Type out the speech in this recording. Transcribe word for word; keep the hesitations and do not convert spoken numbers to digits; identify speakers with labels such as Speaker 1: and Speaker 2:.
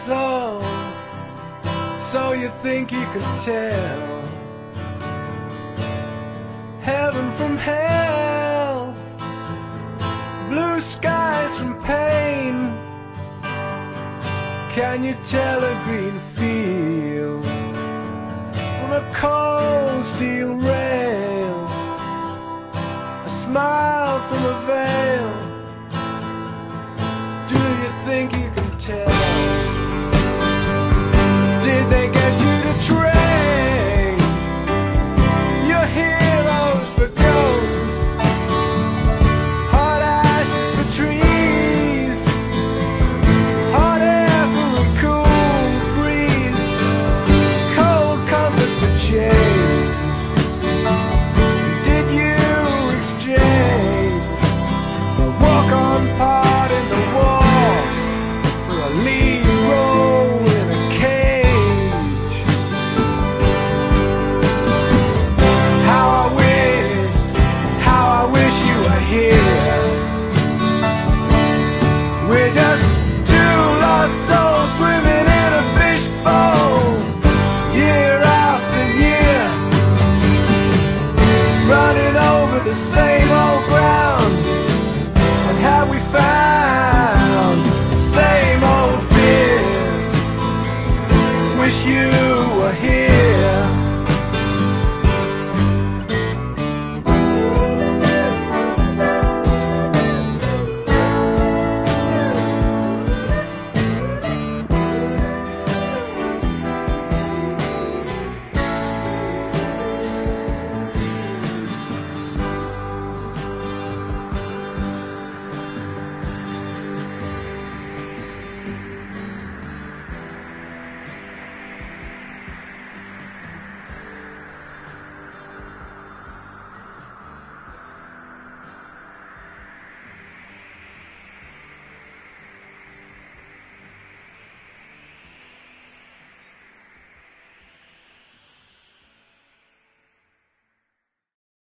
Speaker 1: slow, so you think you can tell heaven from hell, blue skies from pain. Can you tell a green field from a cold steel rail, a smile from a veil? Do you think you can tell? Did they get you to train your heroes for ghosts, hot ashes for trees, hot air for a cool breeze, cold comfort for change? Did you exchange a walk-on part in the war for a lead role in a cage? How I wish, how I wish you were here. We're just two lost souls swimming in a fishbowl, year after year, running over the same old ground. And have we found the same old fears? Wish you